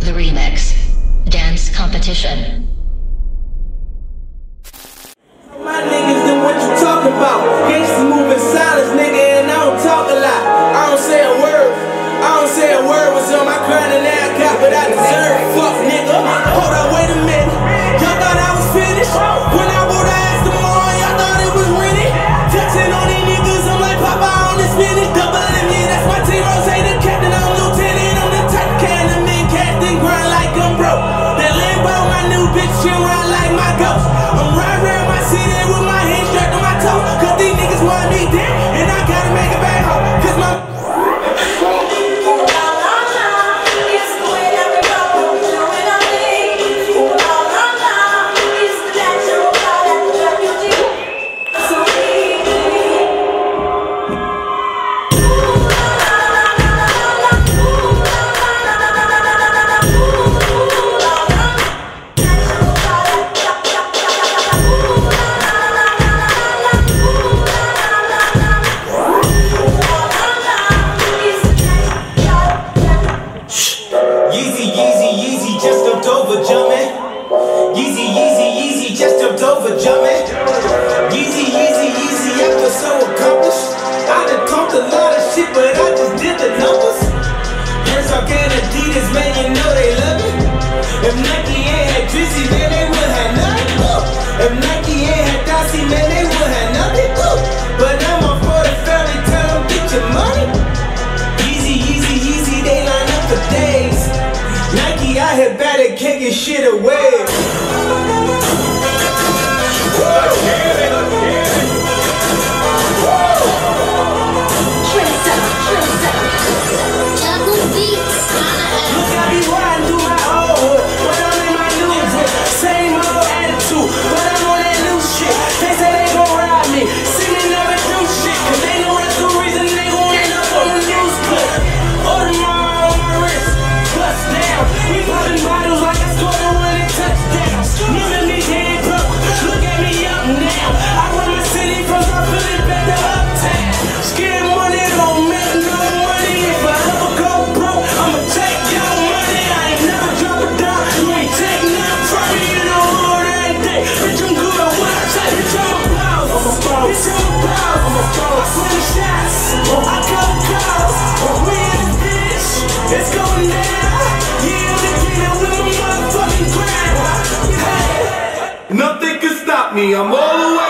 the remix. Dance competition. My niggas know what you talk about. Gangsta moving silence, nigga, and I don't talk a lot. I don't say a word. I don't say a word. Was on my grind and now I got what I deserve. Fuck, nigga. Hold up, wait a minute. Y'all thought I was finished? When I wrote I asked them all, y'all thought it was winning. Touching on these niggas, I'm like Papa on this finish. Double M, yeah, that's my team. Rose, the captain, I'm lieutenant. I'm the type can the men casting grind like I'm broke. That Lambo, my new bitch, chill ride like my ghost. I'm riding around my city with my hands strapped on my toes. Cause these niggas want me dead, and I gotta make it back home. Cause my can't get shit away. Look, I be riding through my old hood, but I'm in my new hood. Same old attitude, but I'm on that new shit. They say they gon' ride me, see me never do shit, cause they know that's the reason they gon' end up on the news clip. Audemars on my wrist, bust down. We poppin' bottles like I scored a winning touchdown. Look at me dead broke, look at me up now. I run my city from my Philly back to uptown. Scared money don't make no money. If I ever go broke, I'ma take your money. I ain't never drop a dime, you ain't take nothing from me. You know all that day, bitch I'm good at what I say. Bitch I'm a boss, bitch I'm a boss. I send the shots, I cut calls. We in this bitch, it's going down. Yeah, I'm the king with a motherfucking crown. Hey, nothing can stop me, I'm all the way